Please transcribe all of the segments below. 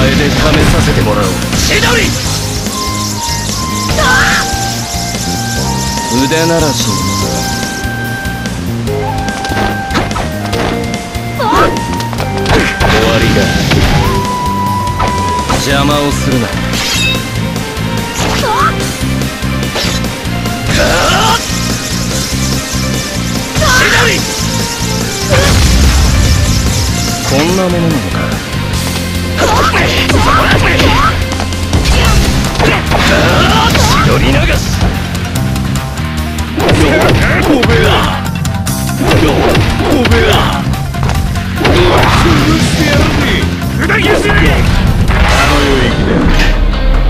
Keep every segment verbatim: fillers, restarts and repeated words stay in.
前で試させてもらおう。千鳥腕ならしに終わりだ。邪魔をするな。こんなものなのか。千鳥流しおべらおべら許してやるぜ。砕きやすい。あの世へ行きだ。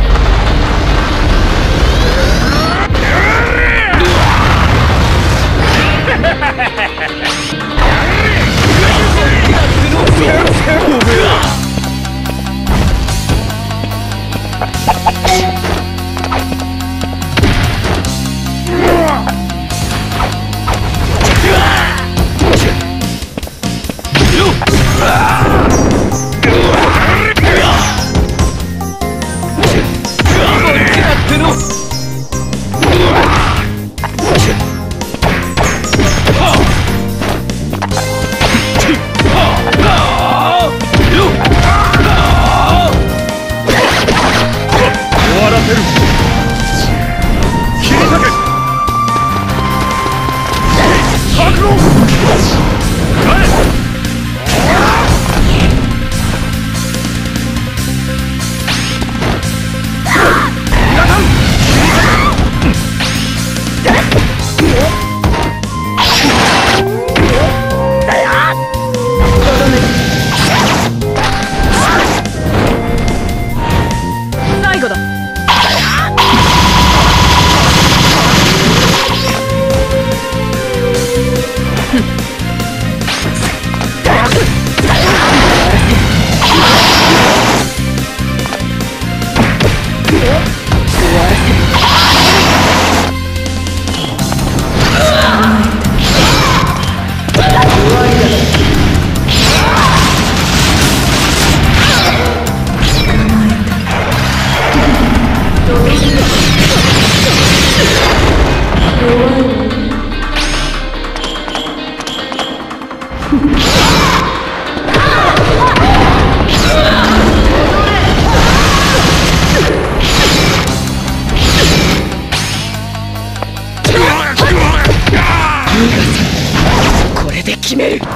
これで決める。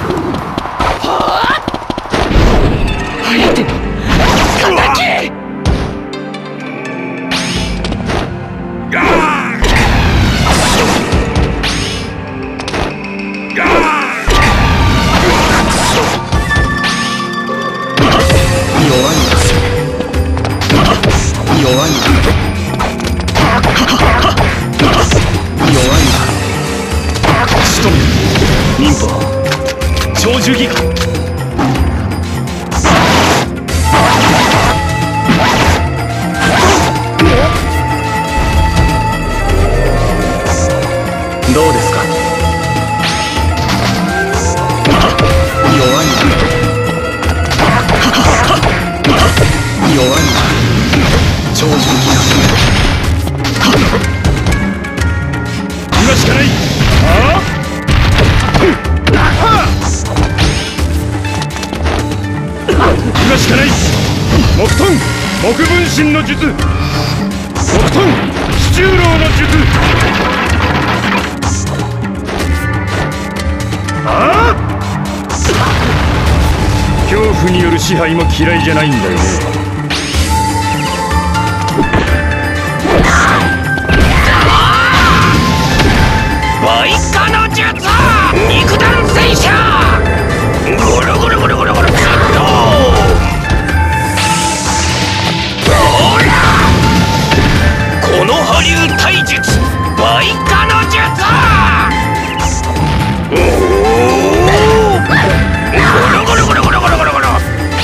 早手敵。弱いな。弱いな。仕留める。忍法長寿ギガ。どうですか。弱いな。弱いな。長寿ギガ。今しかない。ああ今しかない。木遁木分身の術。木遁七十郎の術。ああ恐怖による支配も嫌いじゃないんだよね。ボイカの術肉弾戦車。ゴロゴロゴロゴロゴロカット。ほらこの波竜体術ボイカの術。おおゴロゴロゴロゴロゴロゴロゴロ。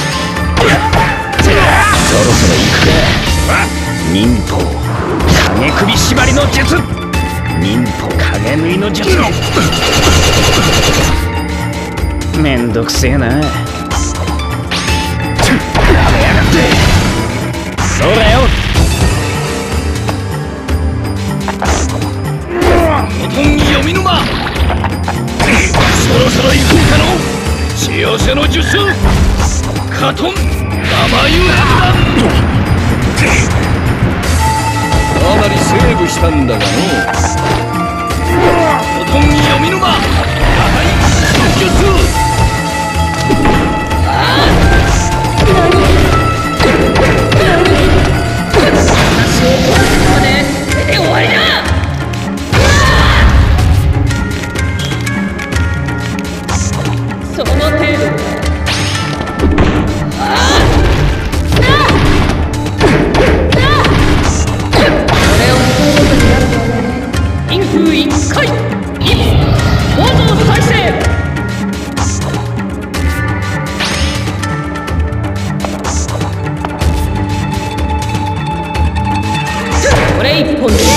そろそろ行くか。忍法影首縛りの術。忍法影縫いの術。めんどくせえな。やめやがって。 そうだよ。おとん読み沼、そろそろ行こうかの。幸せの術カトン生湯弾。かなりセーブしたんだがの。おとん読み沼破壊術。 これ一本で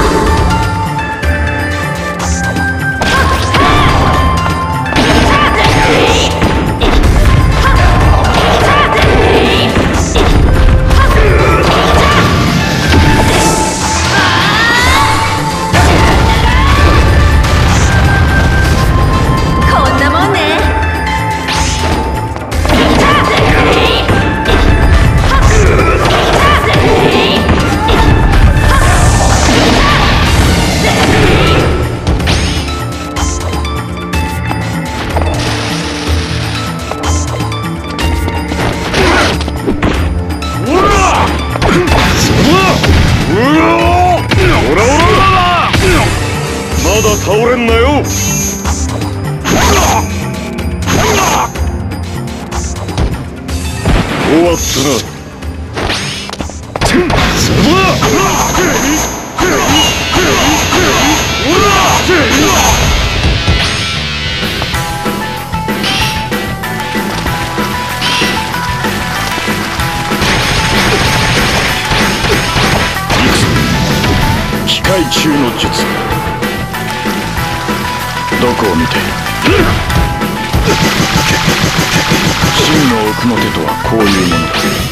まだ倒れんなよ。終わったな。機械中の術。どこを見て真の奥の手とはこういうものだ。